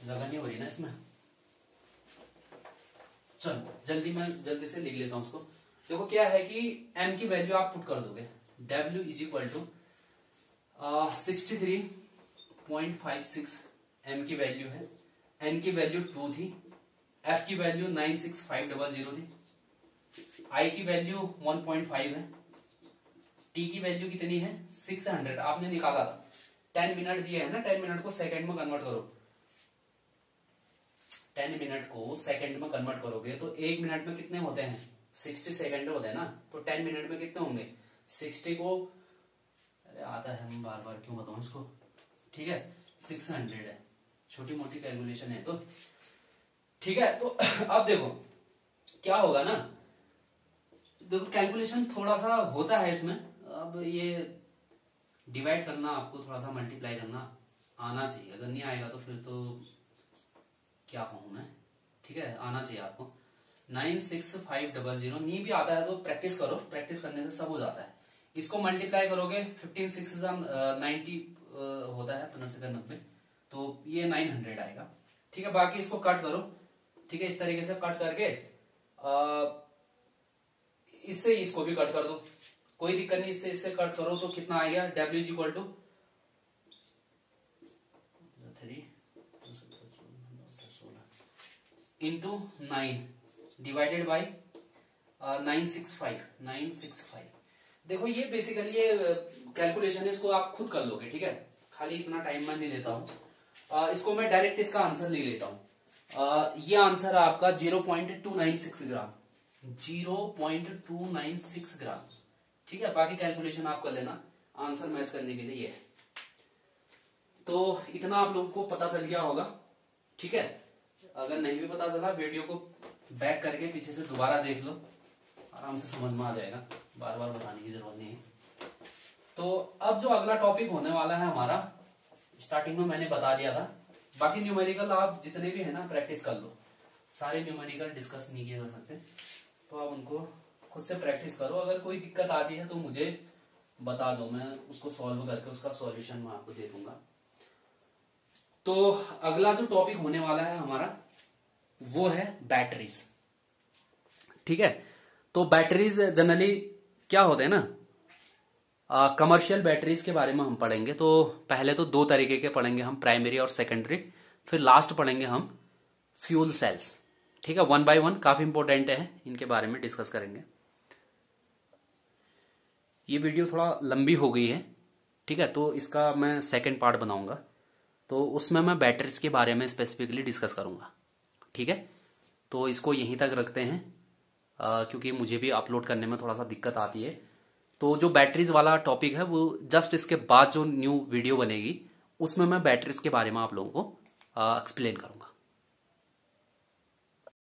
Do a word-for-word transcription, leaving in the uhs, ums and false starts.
जगह नहीं हो रही ना इसमें। चलो जल्दी मैं जल्दी से लिख लेता हूं उसको। देखो क्या है कि m की वैल्यू आप पुट कर दोगे, w is equal to sixty three point five six m की वैल्यू है, n की वैल्यू टू थी, f की value nine six five double zero थी, i की वैल्यू वन पॉइंट फाइव है, t की वैल्यू कितनी है सिक्स हंड्रेड आपने निकाला था। टेन मिनट दिए है ना, टेन मिनट को सेकंड में कन्वर्ट करो, टेन मिनट को सेकंड में कन्वर्ट करोगे तो एक मिनट में कितने होते हैं सिक्सटी सेकंड होते हैं ना, तो टेन मिनट में कितने होंगे सिक्सटी को, अरे आता है हम बार बार क्यों बताऊं इसको, ठीक है सिक्स हंड्रेड है, छोटी मोटी कैलकुलेशन है तो ठीक है। तो अब देखो क्या होगा ना, देखो कैलकुलेशन थोड़ा सा होता है इसमें, अब ये डिवाइड करना आपको थोड़ा सा मल्टीप्लाई करना आना चाहिए, अगर नहीं आएगा तो फिर तो क्या कहूं मैं, ठीक है आना चाहिए आपको। Nine six five double zero नहीं भी आता है तो प्रैक्टिस करो, प्रैक्टिस करने से सब हो जाता है। इसको मल्टीप्लाई करोगे फिफ्टीन सिक्स नाइनटी होता है पंद्रह से नब्बे, तो ये नाइन हंड्रेड आएगा, ठीक है। बाकी इसको कट करो, ठीक है इस तरीके से कट करके आ, इससे इसको भी कट कर दो, कोई दिक्कत नहीं, इससे इससे कट करो तो कितना आ गया w is equal to three into nine divided by nine six five nine six five. देखो ये बेसिकली ये कैलकुलेशन है, इसको आप खुद कर लोगे, ठीक है खाली इतना टाइम मैं नहीं लेता हूँ। uh, इसको मैं डायरेक्ट इसका आंसर नहीं लेता हूँ। uh, ये आंसर आपका zero point two nine six gram, zero point two nine six gram, ठीक है। बाकी कैलकुलेशन आप कर लेना आंसर मैच करने के लिए ये है। तो इतना आप लोगों को पता चल गया होगा, ठीक है। अगर नहीं भी पता चला वीडियो को बैक करके पीछे से दोबारा देख लो, आराम से समझ में आ जाएगा, बार बार बताने की जरूरत नहीं है। तो अब जो अगला टॉपिक होने वाला है हमारा, स्टार्टिंग में मैंने बता दिया था, बाकी न्यूमेरिकल आप जितने भी है ना प्रैक्टिस कर लो, सारे न्यूमेरिकल डिस्कस नहीं किए जा सकते, तो आप उनको खुद से प्रैक्टिस करो। अगर कोई दिक्कत आती है तो मुझे बता दो, मैं उसको सॉल्व करके उसका सॉल्यूशन मैं आपको दे दूंगा। तो अगला जो टॉपिक होने वाला है हमारा वो है बैटरीज, ठीक है। तो बैटरीज जनरली क्या होते हैं ना, कमर्शियल बैटरीज के बारे में हम पढ़ेंगे। तो पहले तो दो तरीके के पढ़ेंगे हम, प्राइमरी और सेकेंडरी, फिर लास्ट पढ़ेंगे हम फ्यूल सेल्स, ठीक है। वन बाय वन काफी इंपॉर्टेंट है, इनके बारे में डिस्कस करेंगे। ये वीडियो थोड़ा लंबी हो गई है, ठीक है, तो इसका मैं सेकेंड पार्ट बनाऊंगा, तो उसमें मैं बैटरीज के बारे में स्पेसिफिकली डिस्कस करूंगा, ठीक है। तो इसको यहीं तक रखते हैं, आ, क्योंकि मुझे भी अपलोड करने में थोड़ा सा दिक्कत आती है। तो जो बैटरीज वाला टॉपिक है वो जस्ट इसके बाद जो न्यू वीडियो बनेगी उसमें मैं बैटरीज के बारे में आप लोगों को एक्सप्लेन करूंगा।